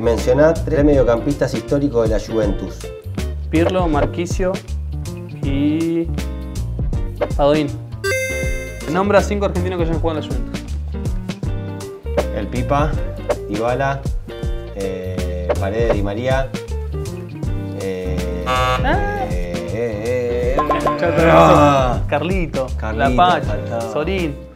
Mencioná 3 mediocampistas históricos de la Juventus. Pirlo, Marquisio y Padoín. Nombra 5 argentinos que hayan jugado en la Juventus. El Pipa, Dybala, Paredes, Di María. Carlito, La Pacha, Sorín.